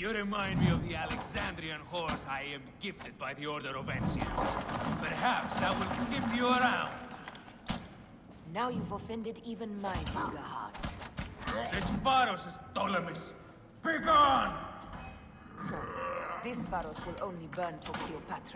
You remind me of the Alexandrian horse I am gifted by the Order of Ancients. Perhaps I will keep you around. Now you've offended even my eager heart. This Pharos is Ptolemies. Begone! This Pharos will only burn for Cleopatra.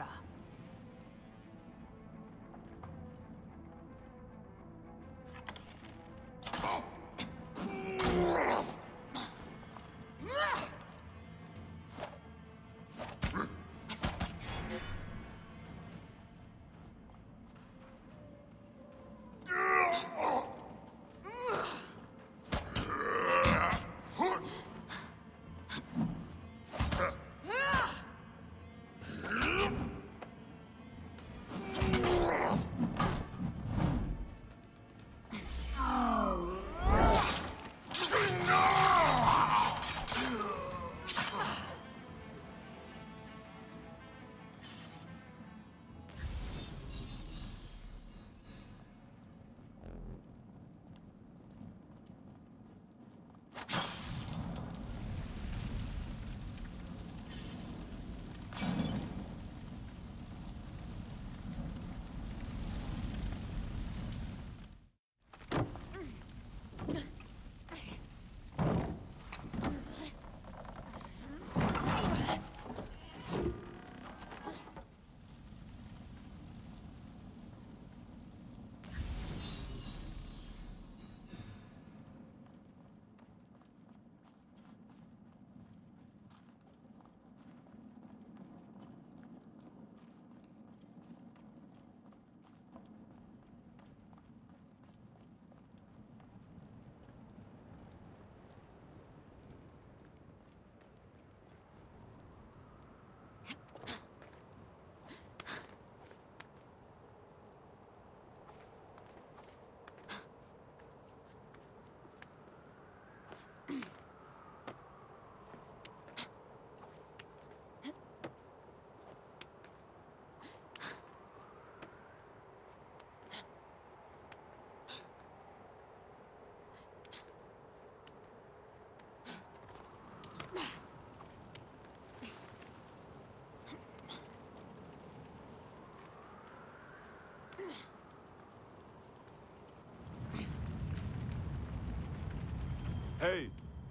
Hey!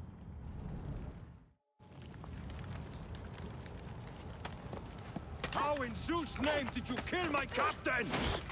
How in Zeus' name did you kill my captain?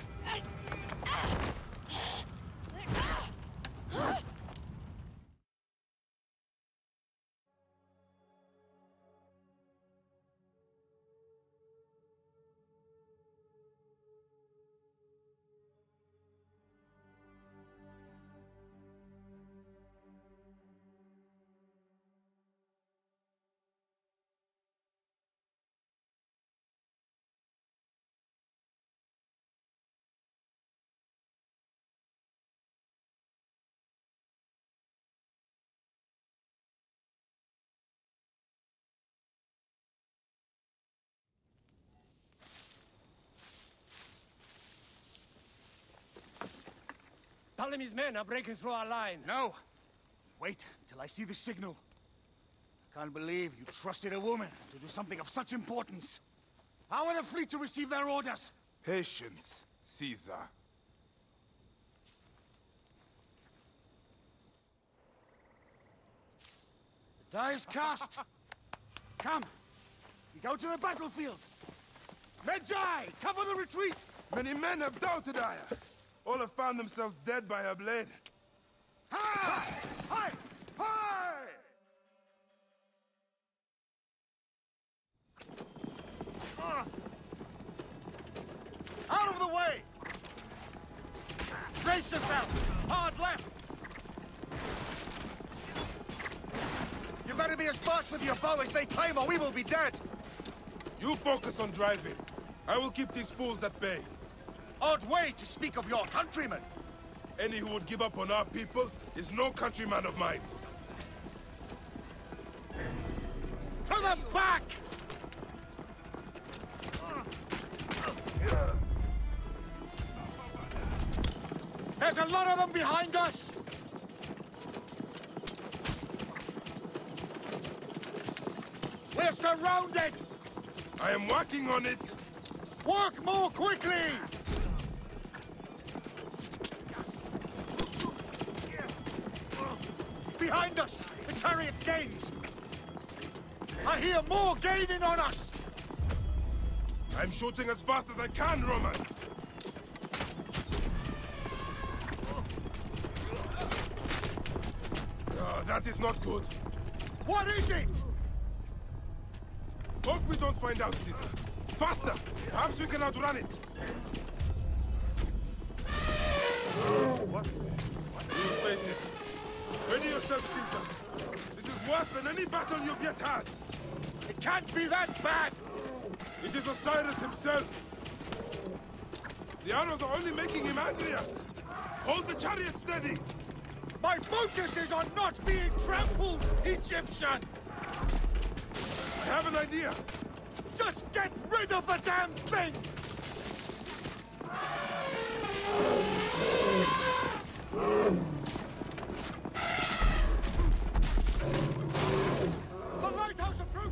Ptolemy's men are breaking through our line. No! Wait until I see the signal. I can't believe you trusted a woman to do something of such importance. How are the fleet to receive their orders? Patience, Caesar. The die is cast. Come, we go to the battlefield. Medjay, cover the retreat! Many men have doubted Aya. All have found themselves dead by her blade. Hi! Hi! Hi! Out of the way! Brace yourself! Hard left! You better be as fast with your bow as they claim, or we will be dead! You focus on driving. I will keep these fools at bay. Odd way to speak of your countrymen! Any who would give up on our people is no countryman of mine. To the back! There's a lot of them behind us! We're surrounded! I am working on it! Work more quickly! Behind us! The chariot gains! I hear more gaining on us! I'm shooting as fast as I can, Roman! That is not good. What is it? Hope we don't find out, Caesar. Faster! Perhaps we can outrun it. What? You'll face it. Ready yourself, Caesar. This is worse than any battle you've yet had. It can't be that bad! It is Osiris himself. The arrows are only making him angrier. Hold the chariot steady. My focus is on not being trampled, Egyptian! I have an idea. Just get rid of the damn thing! The lighthouse approaches!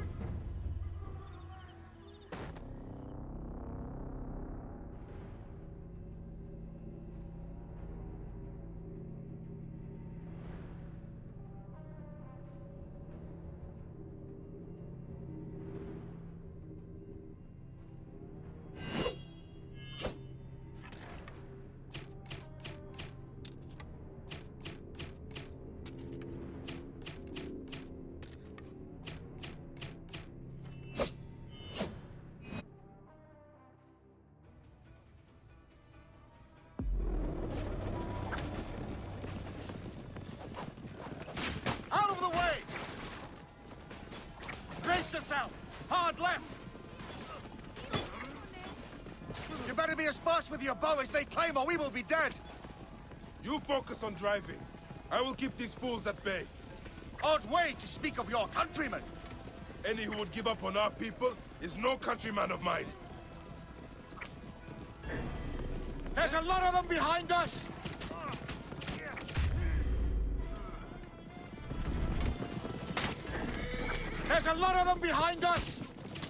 Out of the way! Brace yourself! Hard left! You better be as fast with your bow as they claim, or we will be dead! You focus on driving. I will keep these fools at bay. Odd way to speak of your countrymen! Any who would give up on our people is no countryman of mine. There's a lot of them behind us! There's a lot of them behind us!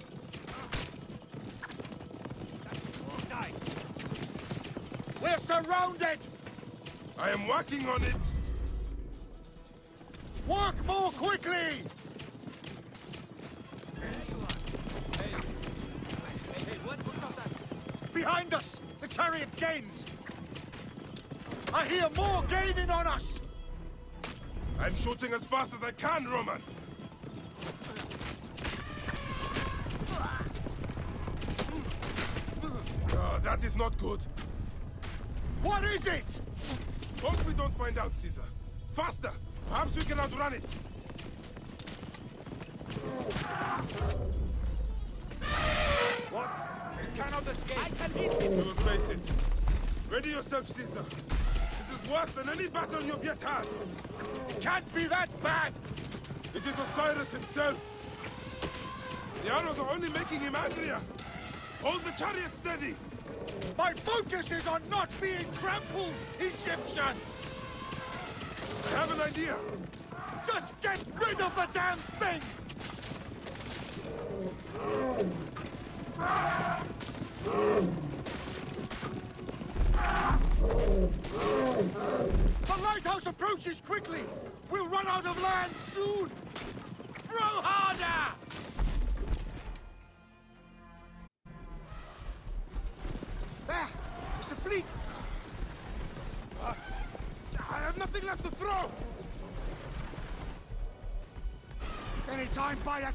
We're surrounded! I am working on it. Work more quickly! Behind us! The chariot gains! I hear more gaining on us! I'm shooting as fast as I can, Roman. That is not good. What is it? Hope we don't find out, Caesar. Faster! Perhaps we can outrun it. What? You cannot escape! I can hit You will face it. Ready yourself, Caesar. This is worse than any battle you've yet had. It can't be that bad! It is Osiris himself. The arrows are only making him angrier. Hold the chariot steady. My focus is on not being trampled, Egyptian! I have an idea. Just get rid of the damn thing! The lighthouse approaches quickly! We'll run out of land soon! Throw harder! There! It's the fleet! I have nothing left to throw. Any time, Bayek!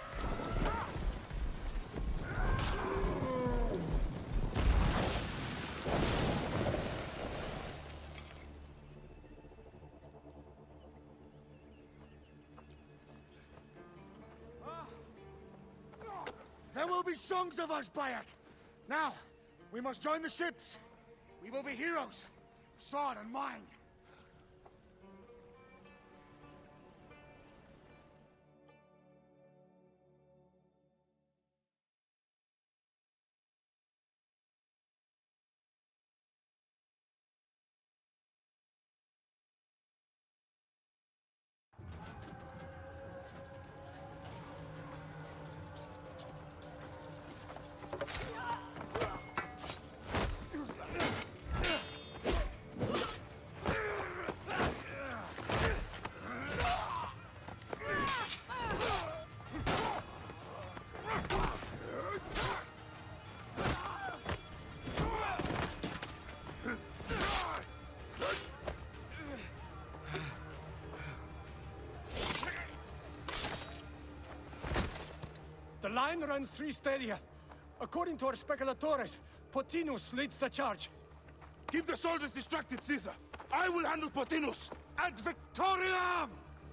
There will be songs of us, Bayek! Now, we must join the ships. We will be heroes, sword and mind. The line runs 3 stadia. According to our speculatores, Pothinus leads the charge. Keep the soldiers distracted, Caesar. I will handle Pothinus. Ad Victoriam!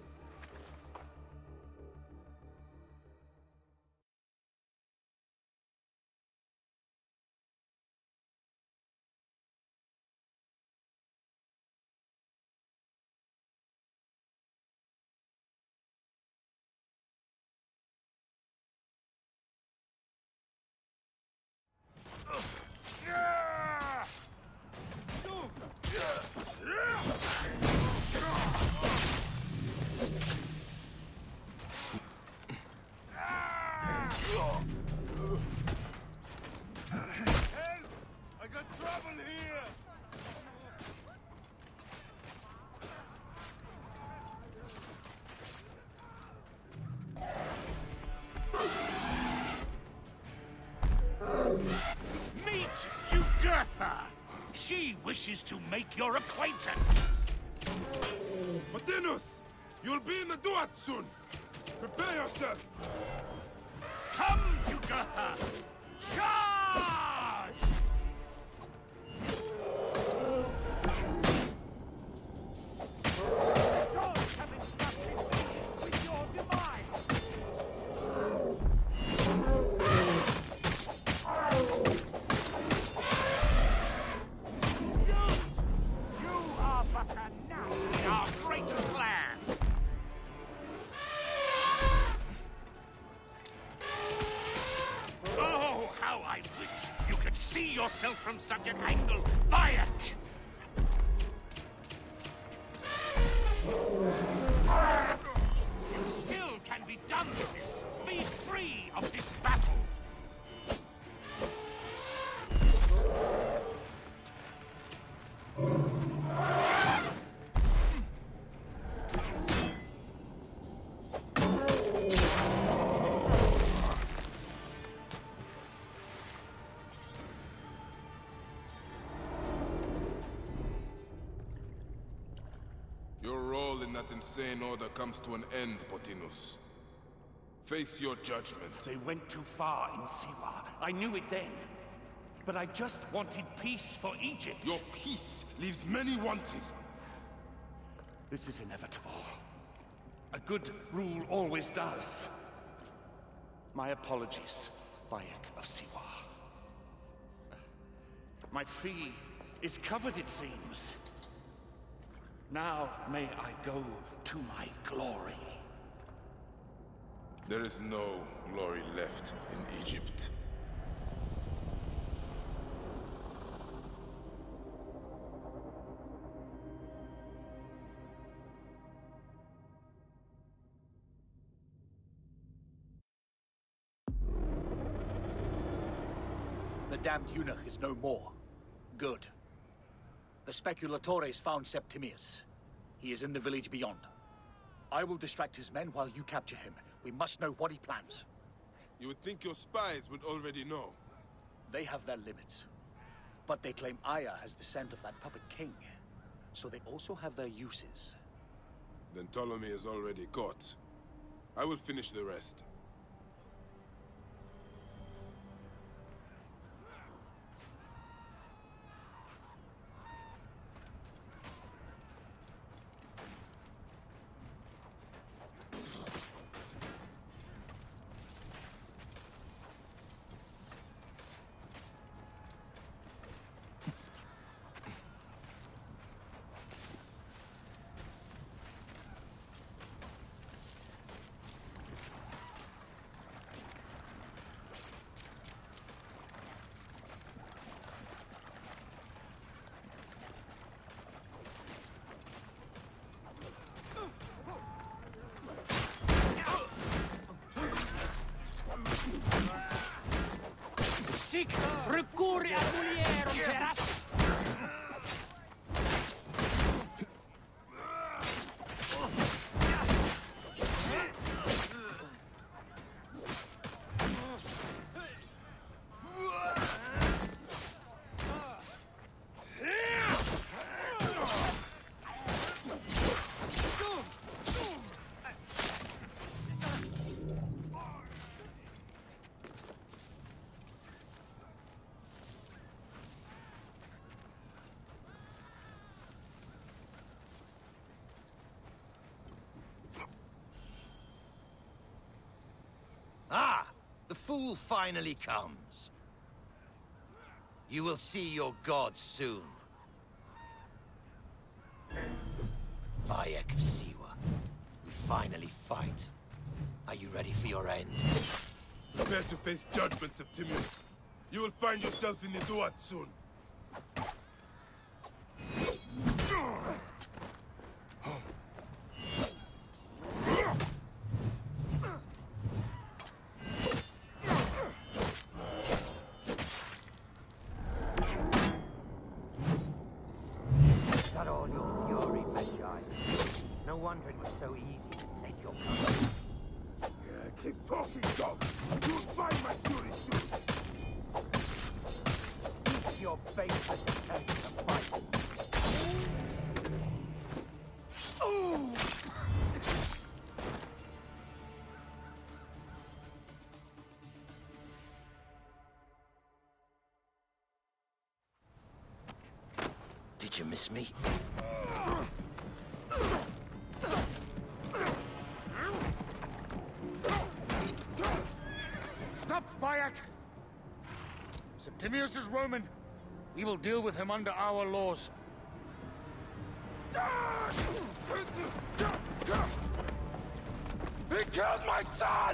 I got trouble here! Meet Jugurtha! She wishes to make your acquaintance! Pothinus! You'll be in the Duat soon! Prepare yourself! Come, Jugurtha! Charge! Gods have instructed me with your demise! You are but a gnat in our great plan! Oh, how I wish you could see yourself from such an angle, Bayek! You still can be done with this. Be free of this battle. Your role in that insane order comes to an end, Pothinus. Face your judgment. They went too far in Siwa. I knew it then. But I just wanted peace for Egypt. Your peace leaves many wanting. This is inevitable. A good rule always does. My apologies, Bayek of Siwa. My fee is covered, it seems. Now may I go to my glory. There is no glory left in Egypt. The damned eunuch is no more. Good. The speculatores found Septimius. He is in the village beyond. I will distract his men while you capture him. We must know what he plans. You would think your spies would already know. They have their limits. But they claim Aya has the scent of that puppet king. So they also have their uses. Then Ptolemy is already caught. I will finish the rest. Sic, recurri a mulierum seras. Ah! The fool finally comes. You will see your gods soon. Bayek of Siwa. We finally fight. Are you ready for your end? Prepare to face judgment, Septimius. You will find yourself in the Duat soon. Not all your fury, Magi. No wonder it was so easy to take your country. Keep talking, dog. You'll find my fury soon. Keep your baseless attempt to fight. Did you miss me? Stop, Bayek! Septimius is Roman. We will deal with him under our laws. He killed my son!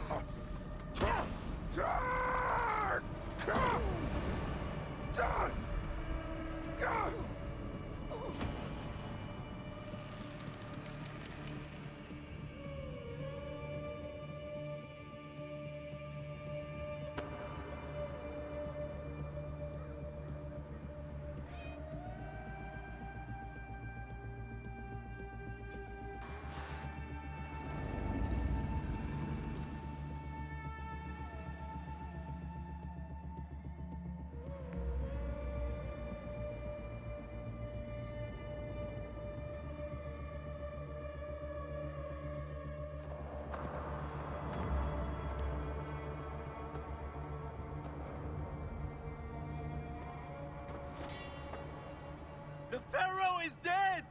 The Pharaoh is dead!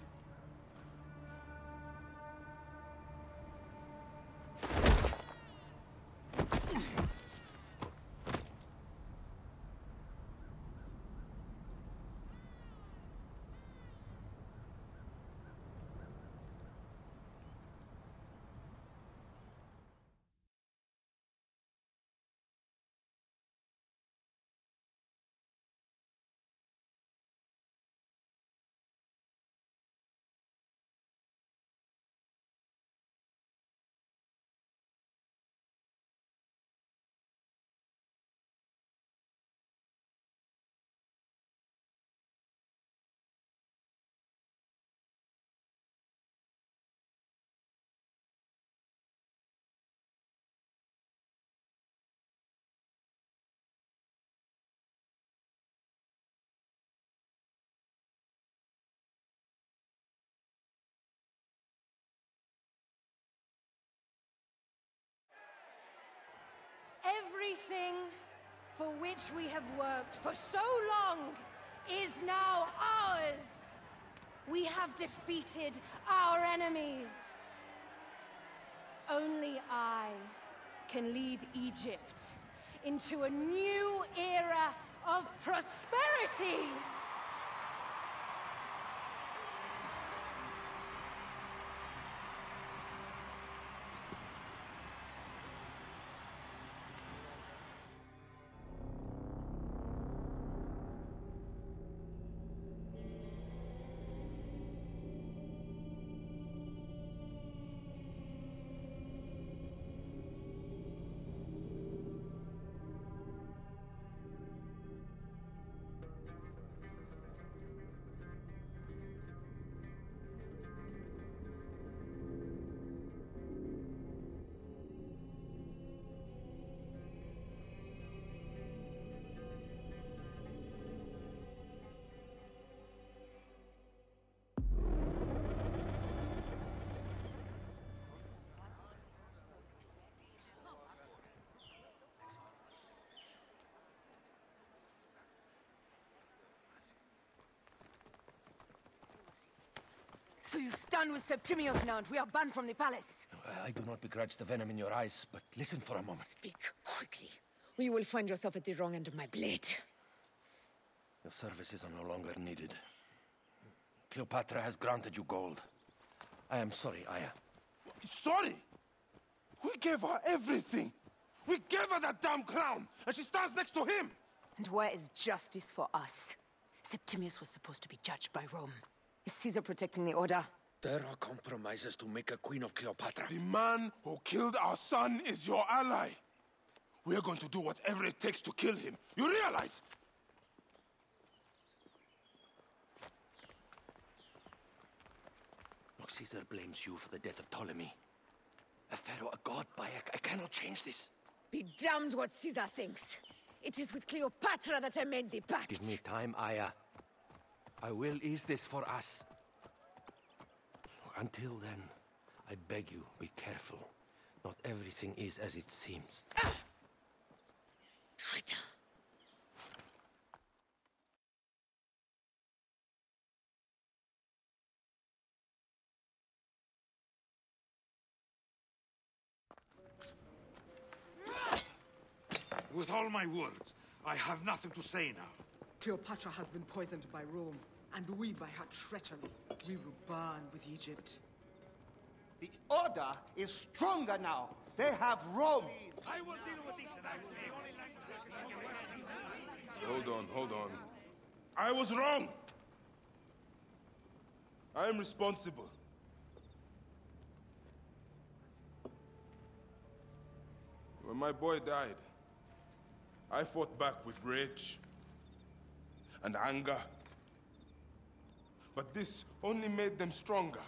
Everything for which we have worked for so long is now ours. We have defeated our enemies. Only I can lead Egypt into a new era of prosperity. So you stand with Septimius now, and we are banned from the palace. I do not begrudge the venom in your eyes, but listen for a moment. Speak quickly, or you will find yourself at the wrong end of my blade. Your services are no longer needed. Cleopatra has granted you gold. I am sorry, Aya. Sorry? We gave her everything. We gave her that damn crown, and she stands next to him. And where is justice for us? Septimius was supposed to be judged by Rome. Is Caesar protecting the Order? There are compromises to make a queen of Cleopatra. The man who killed our son is your ally. We're going to do whatever it takes to kill him. You realize? Look, Caesar blames you for the death of Ptolemy. A pharaoh, a god, I cannot change this. Be damned what Caesar thinks. It is with Cleopatra that I made the pact. Give me time, Aya. I will ease this for us. Until then, I beg you, be careful. Not everything is as it seems. Traitor. With all my words, I have nothing to say now. Cleopatra has been poisoned by Rome, and we by her treachery. We will burn with Egypt. The Order is stronger now. They have Rome. I will deal with this. Hold on. I was wrong. I am responsible. When my boy died, I fought back with rage and anger. But this only made them stronger.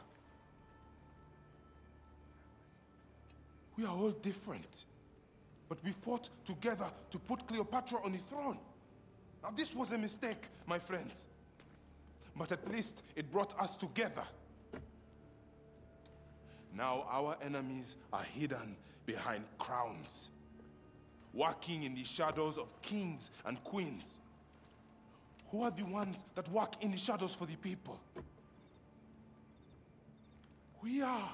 We are all different. But we fought together to put Cleopatra on the throne. Now this was a mistake, my friends. But at least it brought us together. Now our enemies are hidden behind crowns, working in the shadows of kings and queens. Who are the ones that work in the shadows for the people? We are.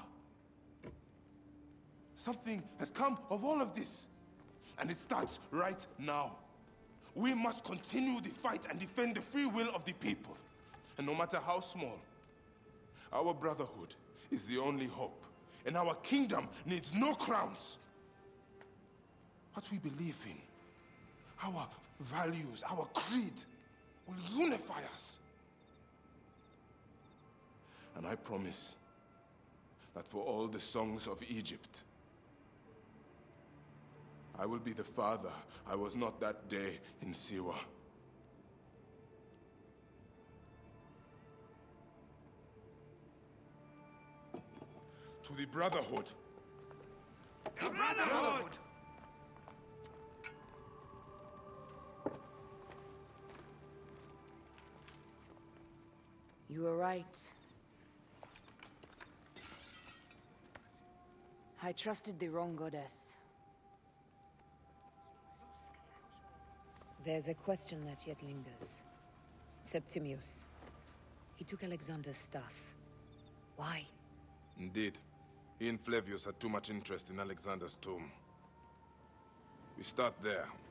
Something has come of all of this, and it starts right now. We must continue the fight and defend the free will of the people. And no matter how small, our brotherhood is the only hope, and our kingdom needs no crowns. What we believe in, our values, our creed, will unify us. And I promise that for all the songs of Egypt, I will be the father I was not that day in Siwa. To the Brotherhood. The Brotherhood! You were right. I trusted the wrong goddess. There's a question that yet lingers. Septimius. He took Alexander's staff. Why? Indeed. He and Flavius had too much interest in Alexander's tomb. We start there.